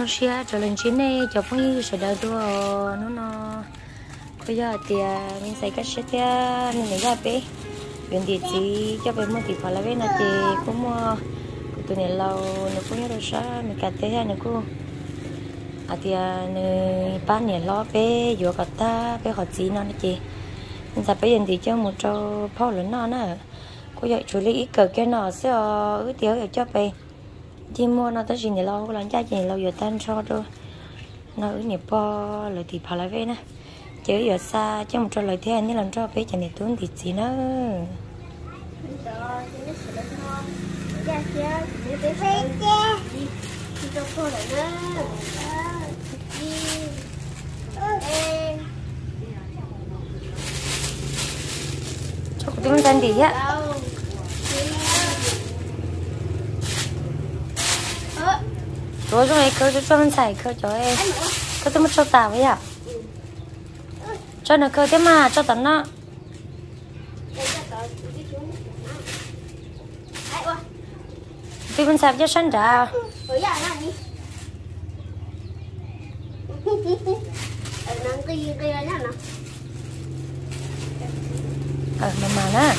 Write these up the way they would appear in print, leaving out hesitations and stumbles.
cho xe cho lên trên này cho phong như sẽ đỡ đua nó bây giờ thì mình xài cách xe thì nên lấy ra bé chuyện thì chỉ cho bé mua thì phải là bé là thì cũng mua tụi này lâu nó cũng nhớ được sao mình cả thế này cũng thì này bán này lo bé vừa cả ta bé họ chỉ nó chị mình sẽ bây giờ thì cho một trâu phao lớn nó nè cô dạy chú lý ít cỡ cái nó sẽ ứ tiêu để cho bé chỉ mua nó tới gì này lâu lần cha gì lâu giờ tan cho đâu nó ứ nhịp po lời thì phải là bé nè chứ giờ xa cho một trâu lời thế anh làm cho bé chẳng để tốn thì gì nữa cho cô tìm tên gì á rồi trong này cơ cho mình xài cơ cho em cơ tôi mất cho tao vậy à cho nó cơ thế mà cho tao nó vì mình xài cho sẵn ra mà nè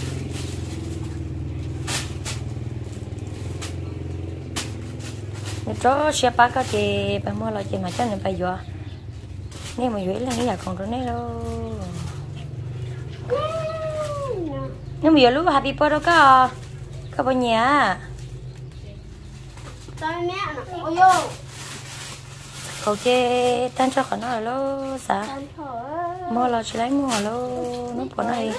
cho xe ba cái chị bà mua lại chị mà cho nên bà dọa nghe mà dễ là nghĩ là còn rồi này đâu nhưng mà giờ lúc happy birthday có bao nhiêu cậu chơi tan cho khỏi nó rồi lo sao mua là chỉ lấy mua lo nó bỏ này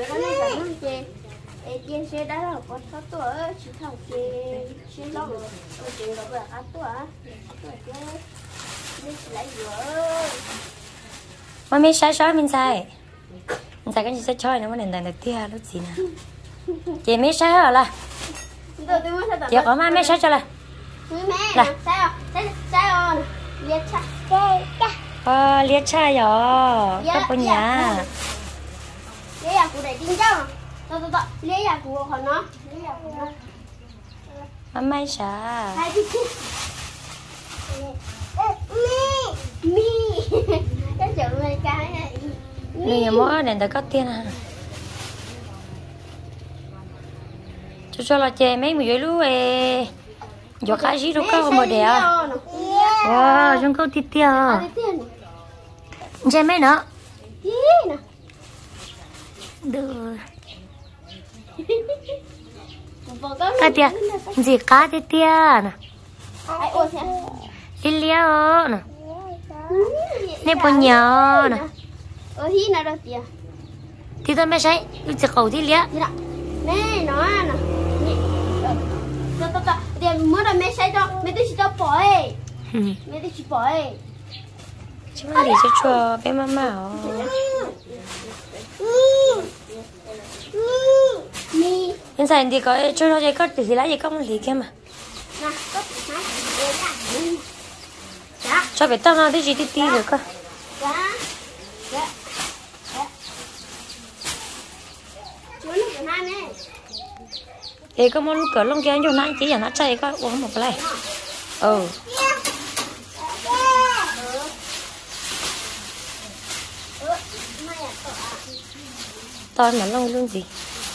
trên xe đã là có 6 tuổi chỉ thằng xe lâu rồi chuyện đó là 8 tuổi nên lấy vừa mà mấy sai mình sai cái gì sai chơi nó mới nền được tia lúc gì nè chị mấy sai hả là chị có mà mấy sai cho là sai liệt sai rồi các con nhà đây là cụ để tin cháu lấy nhà của nó mai sao mi cái chuyện này cái này mỗi đèn đã có tiền à cho là chơi mấy người lú giờ cái gì đâu có mà đẻ wow chúng có thịt tiền chơi mấy nữa được cá tia gì cá tia nè lilia nè nè bún nhỏ nè thì tôi mới thấy tôi chỉ cầu thì lia nè nó nè tôi mới là mấy sai cho mấy tôi chỉ cho bỏi mấy tôi chỉ bỏi chứ mà để cho bé mama hiện tại thì có cho nó chơi cất thì lá gì không thì kia mà cho bé tao nó đi gì tí được cơ để có món cỡ lông kia anh cho nó chỉ là nó chơi có uống một cái này to mà lông luôn gì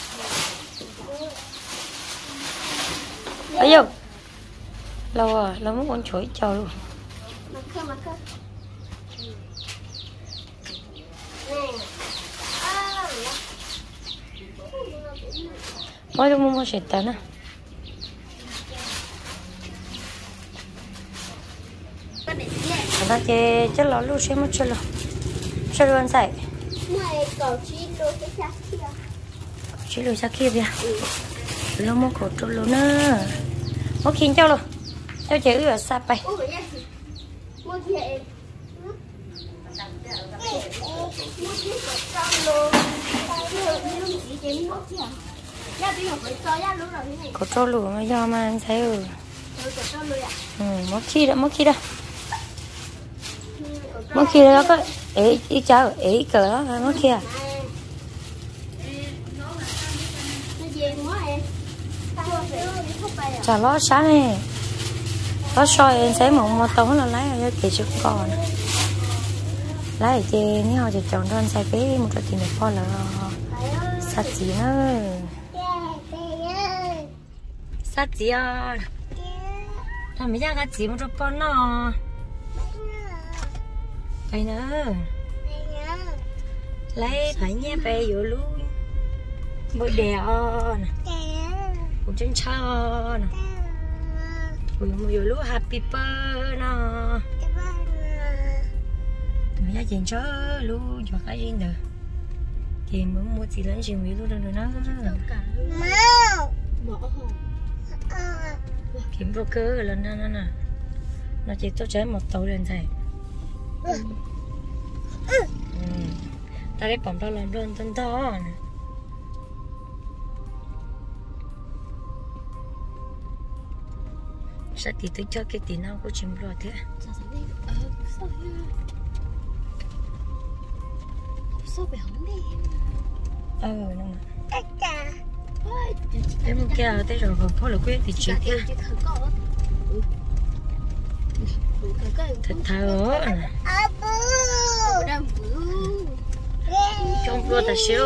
ấy vô lâu à lâu muốn con chuối cho luôn mỗi đứa mua sệt tán à ta chơi chất lót luôn xem một chút luôn ăn sải chỉ lùi ra kia kìa lâu mua cổ trộn luôn nữa mua khiến cho luôn cho chị ở xa bay cổ trộn luôn mà do mà anh thấy mất khi đó mất khi đó có ý cháu ý cỡ đó mất khi à chả lo sáng này có soi sẽ một tống là lấy ở cái chữ con lấy chị nếu họ chỉ chọn đơn sai cái một cái tiền phò là sát gì nữa sát gì à làm mấy cái gì một cái con nó phải nữa lấy phải nhé về vô luôn bôi đèo một chân tròn ui một vô luôn happy birthday nó tụi mình chuyện chớ luôn cho cái gì nữa thì muốn mua gì lớn chuyện luôn rồi nó kiếm vô cơ rồi nó nó chỉ tôi chơi một tối lên thầy ta cái bóng đó làm luôn tân to nè sao thì tôi cho cái tí nào của chim rồi thế sao bị hỏng đi nhưng mà em muốn kia thế rồi còn có là quyết thì chuyện kia thật thơ nè trong vừa ta siêu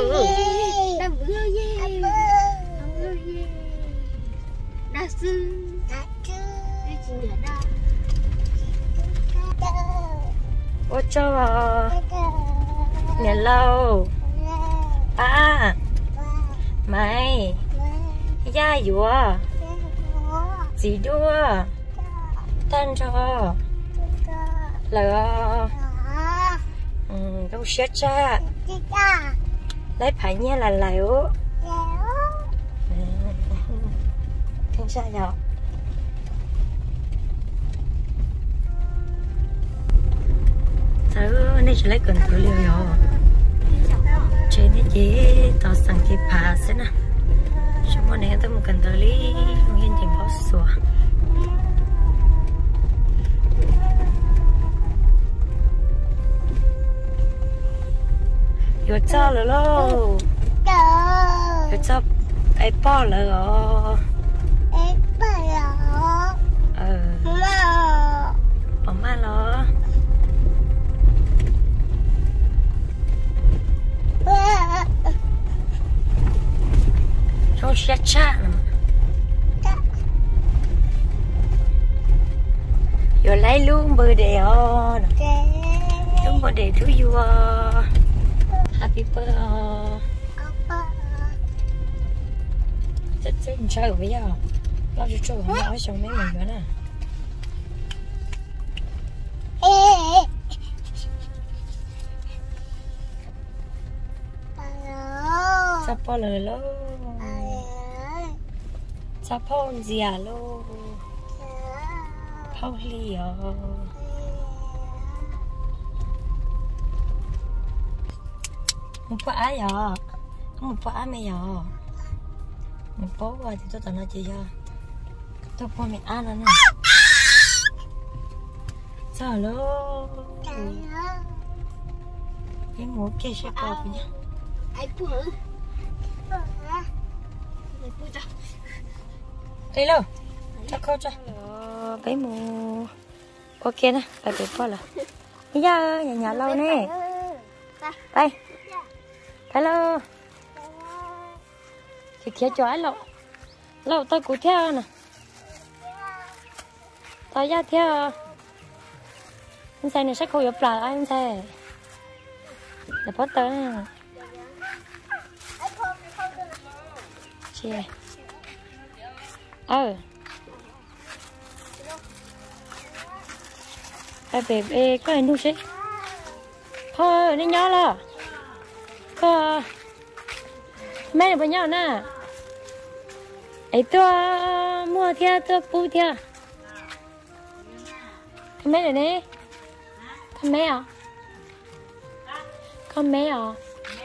ô cho nhà lâu ba mày gia dùa gì đua tan cho là đâu xét cha lấy phải nha là lẻo không sao nhở tớ này chỉ lấy cần thử liều rồi trên này chỉ tao sang cái phá xem nè chúng con này tôi một cần thử lý không yên thì bỏ sủa yo cho rồi lo yo cho ai bỏ rồi bỏ má lo trong xe cha yo lấy luôn bờ đèo luôn bờ đèo thứ vua happy birthday chết chết chơi rồi bây giờ lo cho chơi không nói xong mấy mình nữa nè sao po lời lo sao po gì à lo po li à một quả á giờ một quả á mày giờ một bố qua thì tôi tao nói chị cho tôi qua mẹ ăn nữa nè sao lo cái ngủ kia sẽ qua với nhau ai bữa đây luôn cho cô cho bé mù ok nè phải bị qua là bây giờ nhà lâu nè đây hello thì kia cho ai lâu lâu tao cũng theo nè tao ra theo anh sai này sách khô dập lại anh sai là bắt tới chị bê có anh nuôi xí thôi đi nhỏ là có mấy này bao nhiêu nè ấy tôi mua theo tôi bu theo mấy này nè con mấy à con mấy à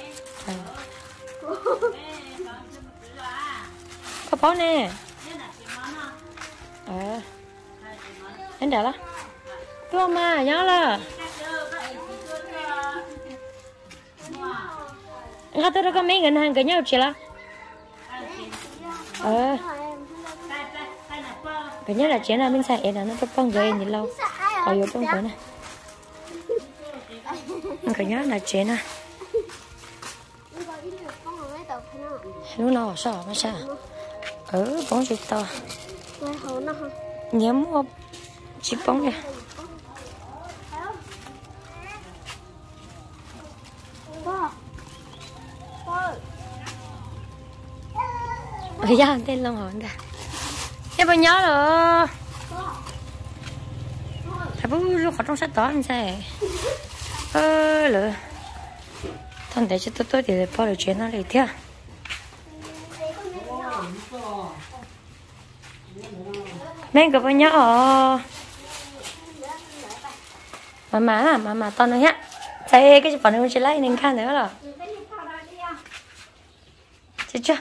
có bó nè anh đợi đó tôi mà nhớ là anh tôi có mấy ngân hàng cái nhau chị là phải nhớ là chén là mình xài là nó có bông rồi nhìn lâu có yếu bông rồi này mình phải nhớ là chén à lúc nào sao mà sao bông chỉ to nhớ mua chỉ bông này bây giờ tên long hồn ra em bao nhớ rồi thằng bố lúc họ trong sách tỏ anh sao lửa thằng để cho tôi thì bao được chuyện nó lại theo mấy cái bao nhớ mà to nữa nhá thấy cái phần này chỉ lấy nên khăn nữa rồi chết chưa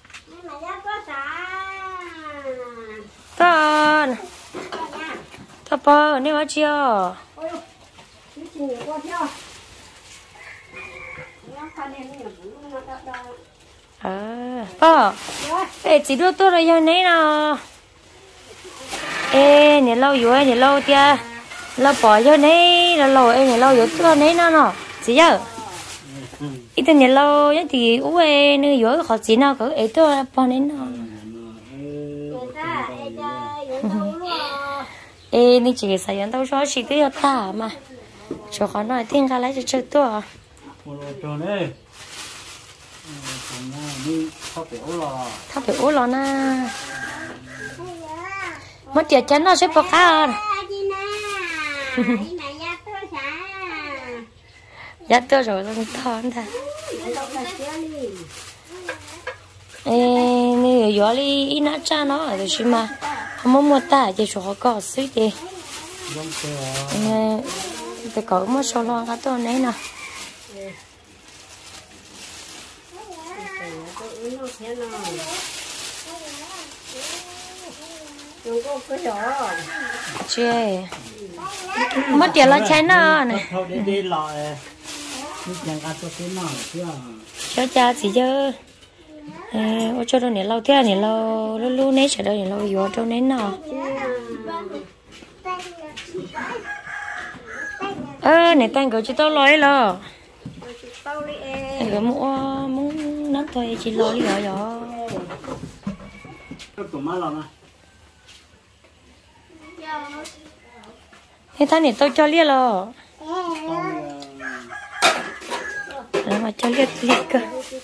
con thằng bò nếu mà chưa bò ê chỉ đưa tôi rồi giờ này nào ê nhà lâu rồi nhà lâu tia lâu bỏ giờ này là lâu ê nhà lâu rồi tôi này nào nọ chỉ giờ ít tiền nhà lâu nhất thì u ê nơi rồi họ chỉ nào cứ ê tôi bỏ này nào ê nên chỉ sử dụng đâu cho chỉ tới ta mà cho họ nói tiếng cái lấy cho chơi tôi thắp bị ố lò na mất tiền chén nó sẽ bỏ cá giá tôi rồi nó thon ta nè giờ đi ít nát cha nó ở đây mà không muốn mua ta chỉ cho họ có suy đi nè để có một số lo cái tôi này nè chê mất tiền lo chén nó này cho cha chỉ cho cho đâu này lâu thế này lâu lâu nấy sẽ đâu này lâu vô đâu nấy nọ này tan cậu chỉ tao nói lo cậu muốn nắm thôi chỉ lo đi rồi thế thằng này tôi cho liệt rồi mà cho liệt cơ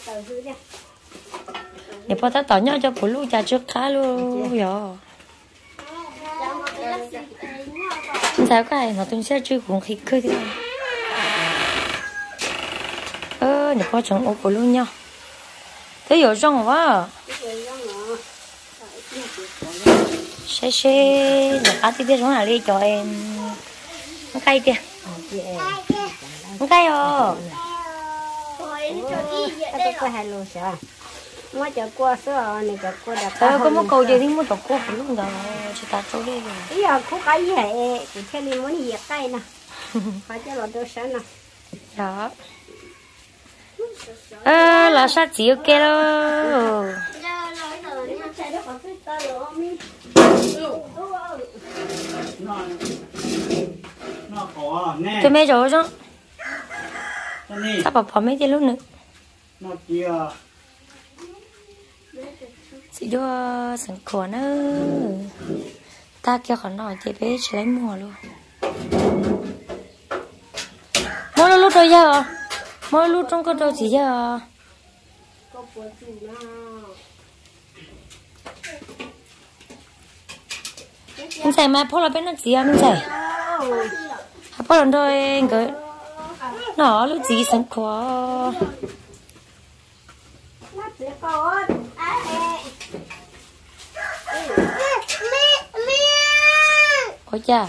để bao ta tỏ nhau cho phụ lưu trà trước khá luôn rồi sao cái nó tôi sẽ chơi cũng khí cơ thế để bao chồng ô phụ lưu nhau thế hiểu rong quá sẽ là cá thì biết giống là đi cho em không cay kìa không cay rồi mua cho qua sữa này cho qua đặt có một câu gì thì mua cho cô phải luôn rồi chỉ ta chỗ đây rồi bây giờ cô cái gì vậy thì theo đi muốn gì cái nè phải cho nó đỡ sáng nè đó là sao chỉ ok đâu tôi mấy rồi chứ sao bỏ mấy cái lúc nữa chị đưa sẵn cửa nữa ta kêu khỏi nói thì bé chỉ lấy mua luôn mua lúc rồi giờ mua lúc trong cái đâu chỉ giờ mình xài mà phô là bên nó chỉ à mình xài phô lần thôi cái nó lúc gì sẵn cửa ôi cha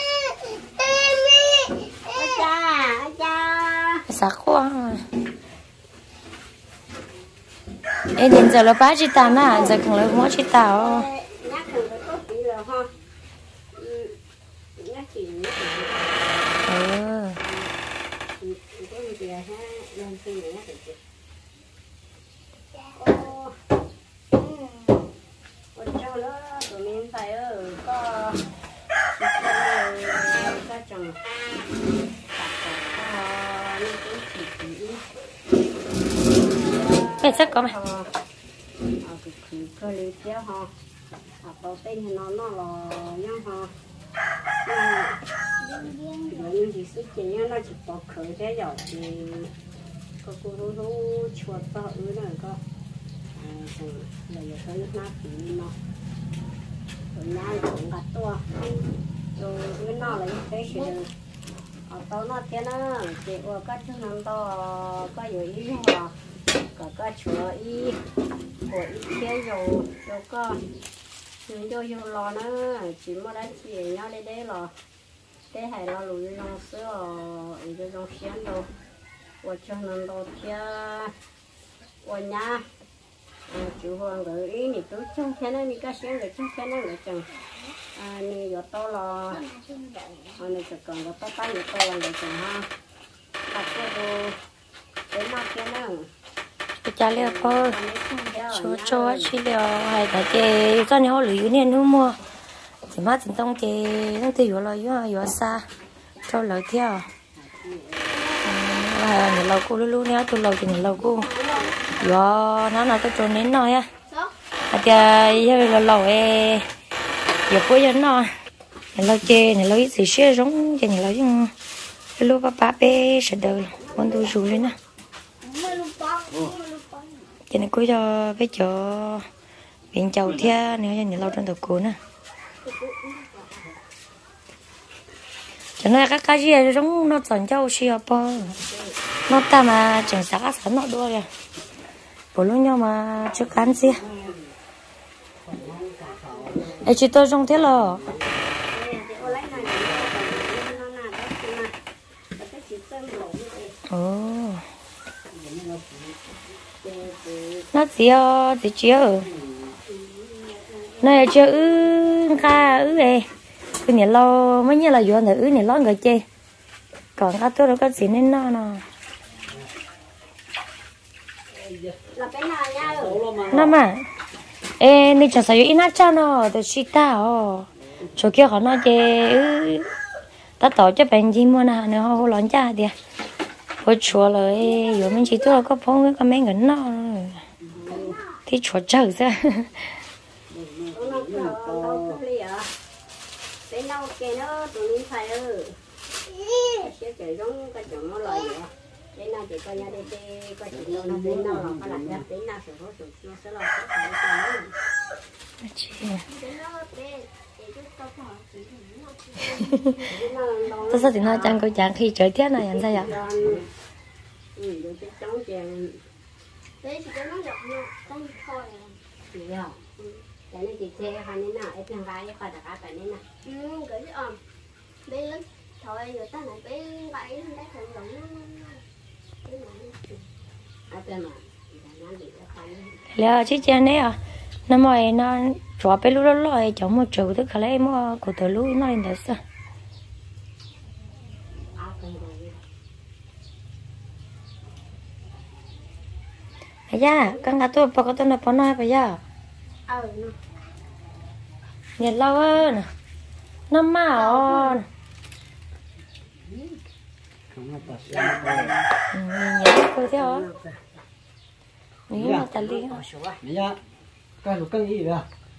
sắc quá em đến giờ là ba chị ta nè giờ còn là mỗi chị ta mẹ chắc có mày cơ lý chéo ha bảo tên thì nó là nhau ha những gì sức chỉ nhau nó chỉ bỏ khởi thế rồi thì có cô nó chuột to ứ này có là giờ tới lúc nào thì nó rồi nhau cũng gạt to rồi cái nó là cái gì ở tao nó thế nó chị ở các chỗ nằm to có nhiều ý hoa có các chỗ ý của ý thế rồi có nhưng cho lo nó chỉ mới đã chỉ nhau đây đấy là cái hay là lùi trong sữa ý cho trong xiên đâu ở trong nằm to kia ở nhà chú hoàng gửi ý này tôi trong thế này cái xiên rồi trong thế này là chừng này giờ to là này chỉ cần có tay giờ to là được chừng ha đặt cái đồ để mặc cái nào cái cha leo po cho chỉ leo hay là cái cho nhau lưỡi nên không mua chỉ mà chính tông cái nó thì vừa là vừa xa cho lợi theo và nhiều lâu cô luôn nhá tôi lâu thì nhiều lâu cô vừa nó tôi trốn đến nói á thì giờ lâu ấy giờ cuối giờ nó lâu chơi lâu ít gì xưa giống chơi lâu nhưng lúc ba bé sẽ đời con tôi rủ lên nè cho nên cuối giờ bé cho biển chầu thia nếu như lâu trong tàu cuốn nè cho nên các cái gì giống nó chọn châu xìa po nó ta mà chẳng sáng các sáng nọ đua kìa bố lúc nhau mà chưa cán gì ấy chỉ tôi trong thế là nó thì chưa này chưa ca ấy cái này lo mấy như là vừa nữa này lo người chơi còn các tôi đâu có gì nên nó nó mà ê này chẳng sao ít nát cho nó từ xí ta chỗ kia họ nói chơi ta tổ cho bạn gì mua nào nữa họ lón cha đi hồi chùa rồi giờ mình chỉ tôi có phong cái mấy người nó thì chùa chờ ra cái nào cái nó tụi mình phải sẽ chơi giống cái chỗ nó lợi vậy cái nào chỉ coi nhà đây coi chỉ nó đến nào là phải làm ra đến nào sẽ có sự nó sẽ là cái tôi sao thì nó chẳng có chẳng khi trời tiết này làm sao vậy đấy chỉ có nó dọc nhau không thôi cái này chỉ chơi hai nên nào em thằng gái khỏi đặt cái này nè gửi bây giờ thôi người ta này bé vậy nó thấy thằng lẽ chứ cha này à năm rồi nó chó bé lúc đó lôi chó một triệu tức là em mua của từ lúc nó lên được sao bây giờ con gà tôi bao tôi nó nói bây giờ nhiệt lâu hơn năm màu nhớ tôi theo nhớ là tali nhớ cái lục cân gì vậy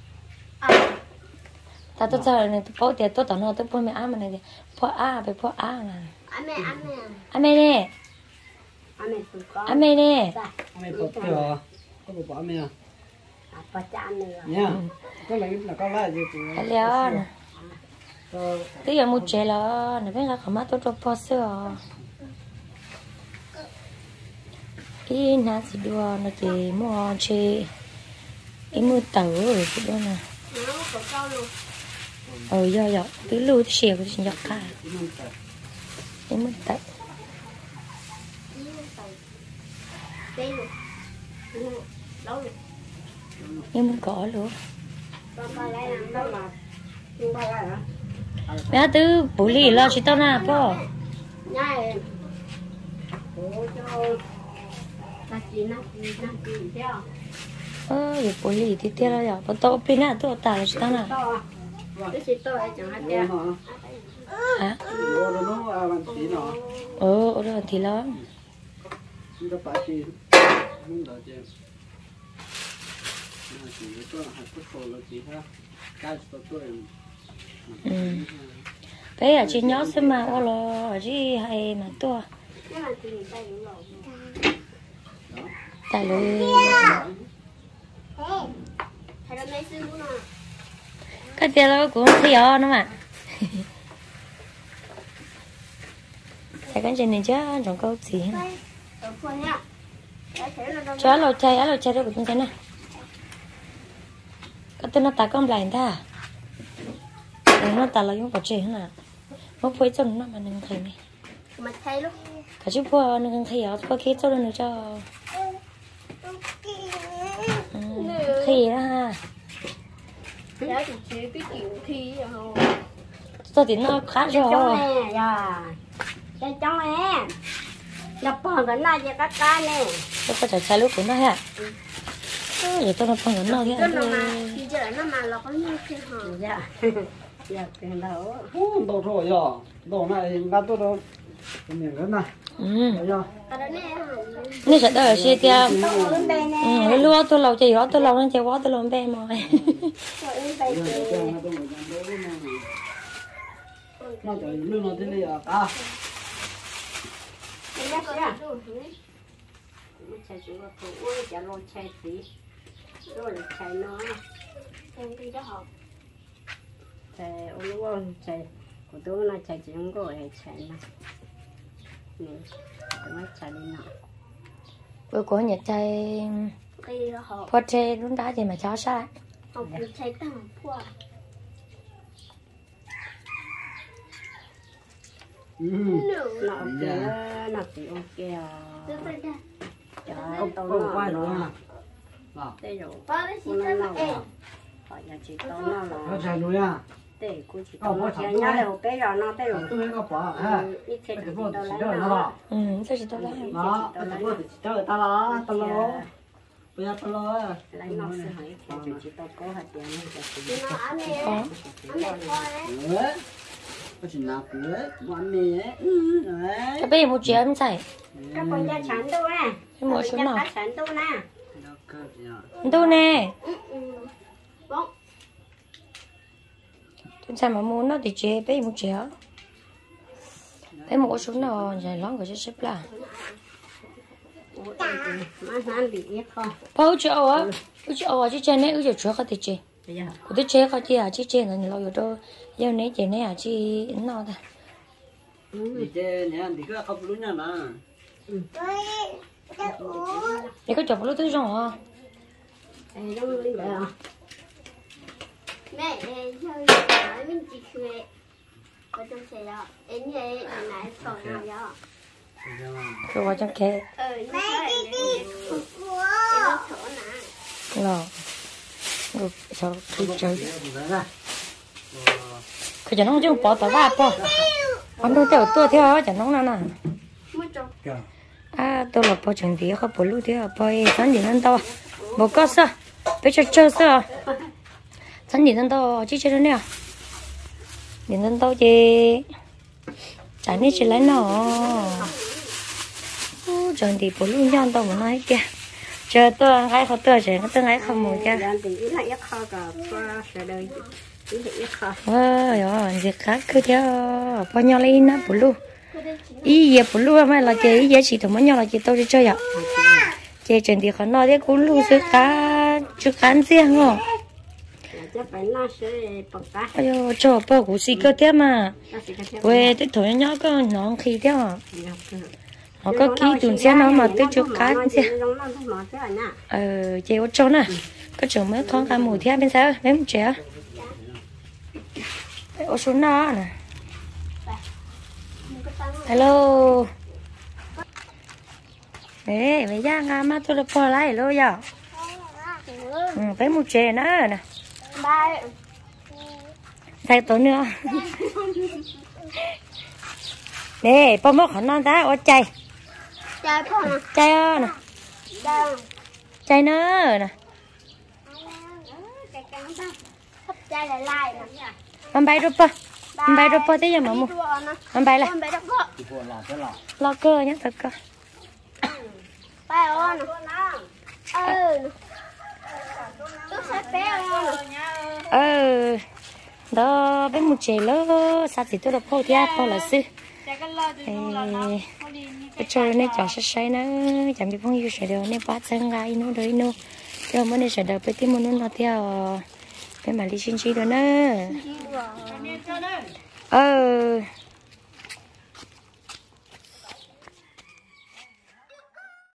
ta tôi chờ này tôi bảo tiền tôi tao nói tôi bảo mẹ ăn mà này thì bảo ăn phải bảo ăn à ăn mẹ nè ăn mẹ nè mẹ bột chưa có bột bỏ mẹ nha có lấy là có lại gì cái léo nè bây giờ mua chè là này bên là có mắt tôi cho bao sữa ý na gì đua nó chỉ mua chè ý mua tàu rồi cái đó nè giờ từ lưu xìa của chị nhóc cả ý mua tàu nhưng mình có luôn mẹ từ bố lì lo chỉ tao nè po giờ bố lì thì tiếc rồi bắt tao pin nè tôi tao chỉ tao nè hả nó làm tí nó ở đó thì lớn nó phải chi không được chứ chỉ có hạt cốt khô là chỉ ha cái tôi bé ở trên nhót xem mà ô lo chứ hay mà tua tại lối cái tiền đó cũng thấy rõ nữa mà tại cái trên này chứ chẳng có gì hết cho alo chơi đó của chúng ta nè cái tên nó ta có lại ta nó ta là những vật chơi hết nè nó phơi cho nó mà đừng thấy này mà thay lúc cả chú phơi đừng thấy ở phơi kia cho nó cho khi đó ha giá thì chỉ cái kiểu thi rồi tôi thì nó khá rồi cái trong này nhập bằng cái này cho các cá nè tôi có chạy lúc của nó ha vậy tôi nó bằng cái nó cái nó mà giờ nó mà nó có như thế hả dạ dạ cái đó đồ rồi rồi đồ này ba tôi đâu miệng cái này nè sẽ đợi xe theo lúa tôi lâu chạy gió tôi lâu nên chạy quá tôi lâu bé mà nó chạy luôn nó thế này à chạy xuống cái thủ chạy lon chạy tí rồi chạy nó em đi đó học chạy ô luôn chạy của tôi nó chạy chỉ không có hay chạy nó nè nó chạy đi nào bữa của nhật chạy phật chạy đúng đã thì mà cháu sai học chạy tăng qua nó thì ok không quay rồi ha đây rồi họ nhà chị tao nó là nó chạy núi à để cô chị tao nó chơi nhá đều bé rồi nó bé rồi tôi có bỏ ha ít thế thì tao lấy nó sao chị tao lấy đó tao chơi tao lo bây giờ tao lo lấy nó sẽ hỏi chị tao có hạt tiền có có chuyện nào nữa món mì ấy cái bây giờ một triệu em xài các con ra chán đâu nè cái mỗi số nào chán đâu nè đâu nè tôi xài mà mua nó thì chế bây giờ một triệu bây mỗi số nào dài lắm của xếp là bao triệu á chứ chơi này ư chưa có thể chơi của tôi chơi có chơi à chứ chơi là nhiều rồi đâu giờ này chơi này à chứ nó thôi đi chơi nè thì có không luôn nha mà để có chụp lúc thứ rồi hả mẹ chơi nói mình chỉ cười có trong xe đó em vậy là nãy còn nào đó rồi vào trong kệ rồi rồi sao cứ chơi cái chả nó chứ bỏ tao ba bỏ anh tôi theo tôi theo chả nó nào à tôi là bỏ chẳng gì không bỏ luôn theo bỏ sáng gì nên tao bỏ có sao bây giờ chơi sao sáng gì nên tao chỉ chơi đó nè nhìn nên tao chỉ chả biết chỉ lấy nó chẳng thì bỏ luôn nhau tao mà nói kia chờ tôi ăn cái không tôi sẽ tôi ăn không mua kia rồi việc khác cứ theo bao nhiêu lấy nó bỏ luôn ý giờ bỏ luôn mà là chơi ý giờ chỉ thằng bao nhiêu là chỉ tôi đi chơi à chơi chuyện thì khó nói đấy cũng luôn sự cá chú cán riêng không ôi cho bao củ xì cơ thế mà quê tới thổi nhỏ có nó khi thế à họ có ký tuần xe nó mà tới chú cá chứ chơi ô trâu nè có chỗ mới con cá mù thế bên sao mấy một trẻ ô số nó nè hello ê mày ra ngà mà tôi được bỏ lại rồi giờ mấy một trẻ nữa nè thay tối nữa nè bao mốc khẩn non ta ô chay chay nè chay nữa nè Chai lại lại con bay rồi pa bay rồi bỏ tới giờ mà mua bay là thì buồn là thế là lo cơ nhá thật cơ bay on đó bên một trẻ lỡ sao thì tôi đọc phô thì phô là sư cái chơi này chọn say nữa chẳng biết phong yêu sẽ được nên bắt sang gai nó đấy nó cho mới nên sẽ được với tim muốn nó theo cái mà đi xin chi đó nữa